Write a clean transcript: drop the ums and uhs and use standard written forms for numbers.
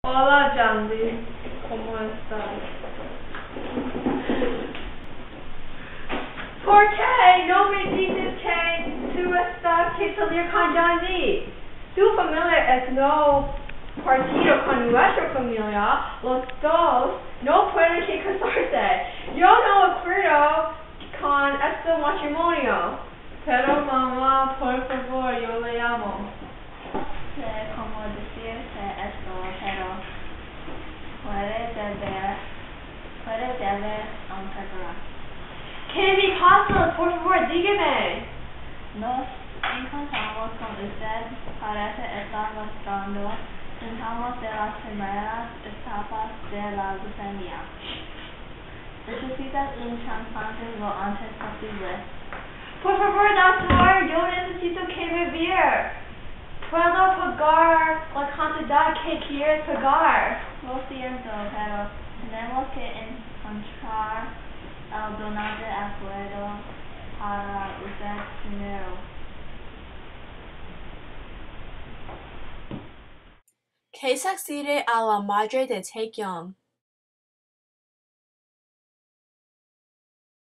Hola, Jandy. ¿Cómo estás? ¿Por qué no me dices que tú estás que salir con Jandy? Tu familia es no partido con nuestra familia. Los dos no pueden que casarse. Yo no acuerdo con este matrimonio. Pero mamá, por favor, yo le amo. Sé cómo decirte esto, pero puede deber perdonar. ¿Qué me pasa? Por favor, dígame. Nos encontramos con usted, parece estar mostrando síntomas de las primeras etapas de la leucemia. Necesitas un trasplante lo antes posible. Por favor, doctor, yo necesito que me vea. ¿Puedo pagar la cantidad que quieres pagar? Lo siento, pero tenemos que encontrar el donante acuerdo para usted primero. ¿Qué sucede a la madre de Taekyung?